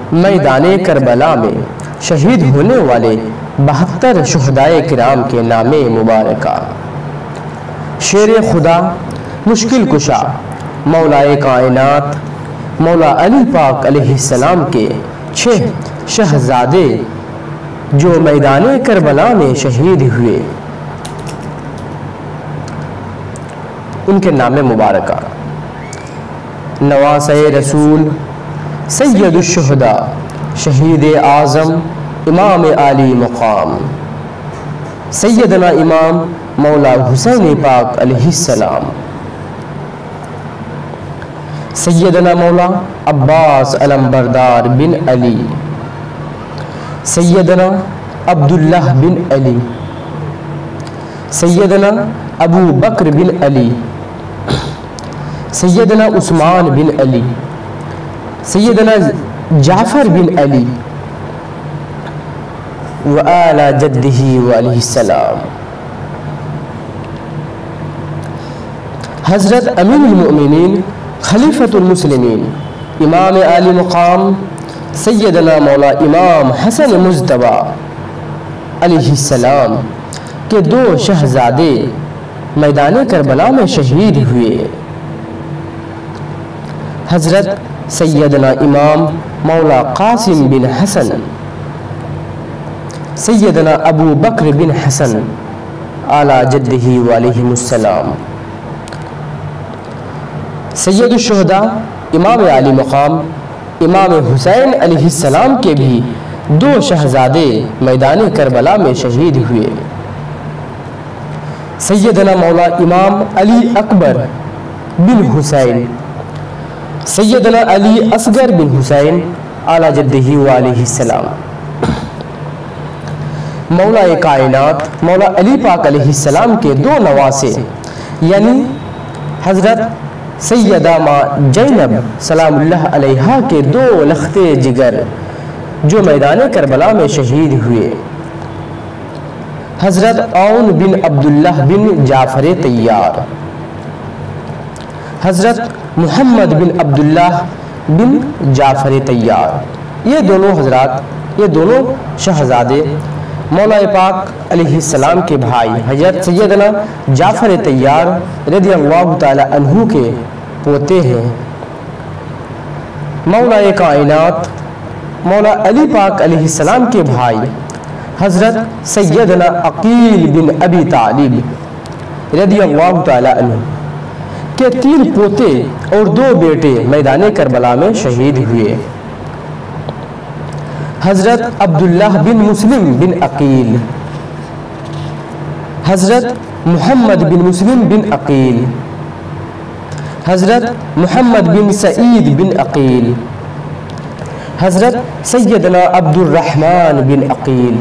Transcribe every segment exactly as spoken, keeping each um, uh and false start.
میدان کربلا میں شہید ہونے والے بہتر شہدائے کرام کے نام مبارکہ۔ شیر خدا مشکل کشا مولائے کائنات مولا علی پاک علیہ السلام کے چھ شہزادے جو میدان کربلا میں شہید ہوئے، ان کے نام مبارکہ: نواسۂ رسول سید الشہداء شہید اعظم امام عالی مقام سیدنا امام مولا حسین پاک علیہ السلام، سیدنا مولا عباس علمبردار بن علی، سیدنا عبداللہ بن علی، سیدنا ابو بکر بن علی، سیدنا عثمان بن علی، سیدنا جعفر بن علی وآل جدہ وعلیہ السلام۔ حضرت امین المؤمنین خلیفۃ المسلمین امام عالی مقام سیدنا مولا امام حسن مجتبی علیہ السلام کے دو شہزادے میدان کربلا میں شہید ہوئے، حضرت سیدنا امام مولا قاسم بن حسن، سیدنا ابو بکر بن حسن اعلیٰ جدہ وعلیہ السلام۔ سید الشہداء امام عالی مقام امام حسین علیہ السلام کے بھی دو شہزادے میدان کربلا میں شہید ہوئے، سیدنا مولا امام علی اکبر بن حسین، سیدنا علی اصغر بن حسین اعلیٰ جدہ وعلیہ السلام۔ مولا کائنات مولا علی پاک علیہ السلام کے دو نواسے یعنی حضرت سیدہ ماں زینب سلام اللہ علیہا کے دو لختے جگر جو میدان کربلا میں شہید ہوئے، حضرت عون بن عبداللہ بن جعفر طیار، حضرت محمد بن عبداللہ بن جعفر طیار، یہ دونوں حضرات یہ دونوں شہزادے مولا پاک علیہ السلام کے بھائی حضرت سیدنا جعفر طیار رضی اللہ تعالی عنہ کے پوتے ہیں۔ مولا کائنات مولا علی پاک علیہ السلام کے بھائی حضرت سیدنا عقیل بن ابی طالب رضی اللہ تعالی عنہ کے تین پوتے اور دو بیٹے میدان کربلا میں شہید ہوئے، حضرت عبداللہ بن مسلم بن عقیل، حضرت محمد بن مسلم بن عقیل، حضرت محمد بن سعید بن عقیل، حضرت سیدنا عبد الرحمن بن عقیل،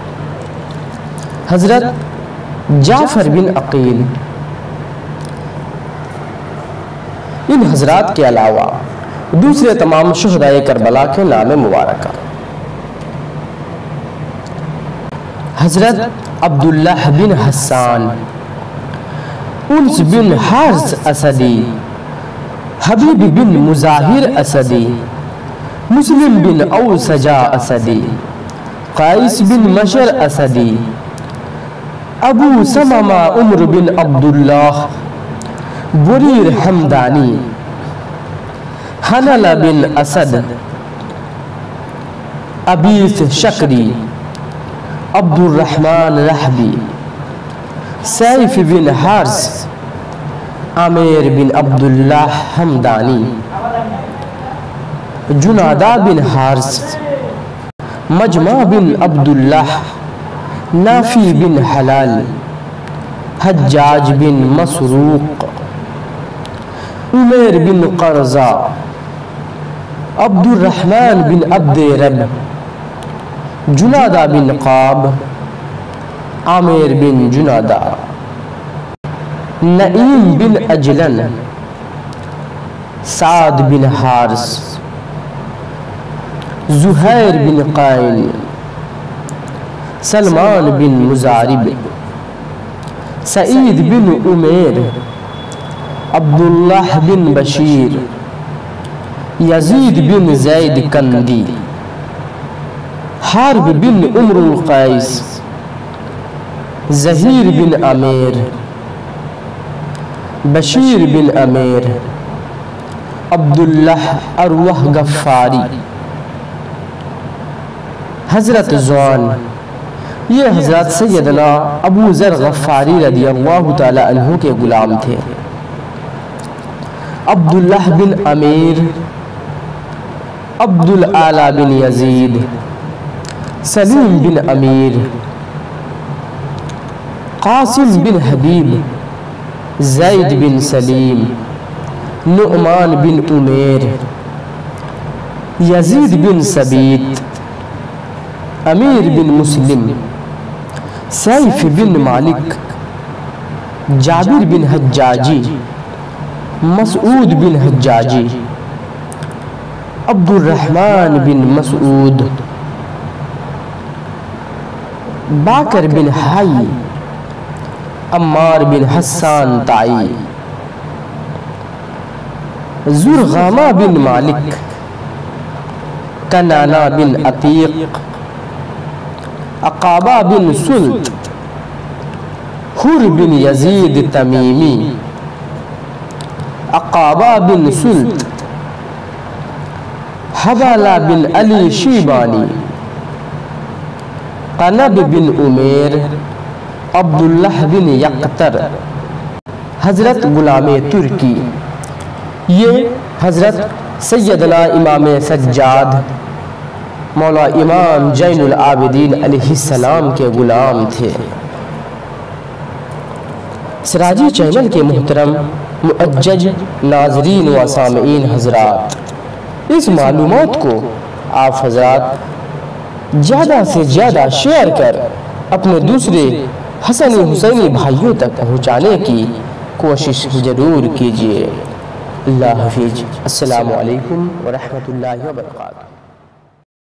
حضرت جعفر بن عقیل۔ ان حضرات کے علاوہ دوسرے تمام شہدائے کربلا کے نام مبارکہ: حضرت عبداللہ بن حسان، انس بن حارث اسدی، حبیب بن مظاہر اسدی، مسلم بن اوسجا اسدی، قائس بن مشر اسدی، ابو سمما عمر بن عبداللہ، بریر حمدانی، حنل بن اسد، ابیث شکری، عبد الرحمن رحبی، سیف بن حارث، عامر بن عبداللہ حمدانی، جنادہ بن حارث، مجمع بن عبداللہ، نافی بن حلال، حجاج بن مسروق، عمیر بن قرضہ، عبد الرحمن بن عبد رب، جنادہ بن قاب، عامر بن جنادہ، نعیم بن اجلن، سعد بن حارث، زہیر بن قائن، سلمان بن مزارب، سعید بن عمیر، عبداللہ بن بشیر، یزید بن زید کندی، حارب بن عمر القیس، ظہیر بن امیر، بشیر بن امیر، عبداللہ اروح غفاری، حضرت زوان، یہ حضرت سیدنا ابو ذر غفاری رضی اللہ تعالی عنہ کے غلام تھے۔ عبداللہ بن امیر، عبدالعالی بن یزید، سلیم بن امیر، قاسم بن حبیب، زید بن سلیم، نعمان بن عمیر، یزید بن ثبیت، امیر بن مسلم، سیف بن مالک، جابر بن حجاجی، مسعود بن حجاجی، عبد الرحمن بن مسعود، باکر بن حی، عمار بن حسان تائی، زرغامہ بن مالک، کنانہ بن عتیق، عقابہ بن سلط، حر بن یزید تمیمی، عقابہ بن سلط، حبالہ بن علی شیبانی، قنب بن عمیر، عبداللہ بن یقتر، حضرت غلام ترکی۔ یہ حضرت سیدنا امام سجاد مولا امام زین العابدین علیہ السلام کے غلام تھے۔ سراجی چینل کے محترم معزز ناظرین و سامعین حضرات، اس معلومات کو آپ حضرات زیادہ سے زیادہ شیئر کر اپنے دوسرے حسنی حسینی بھائیوں تک پہنچانے کی کوشش ضرور کیجیے۔ اللہ حافظ۔ السلام علیکم ورحمۃ اللہ وبرکاتہ۔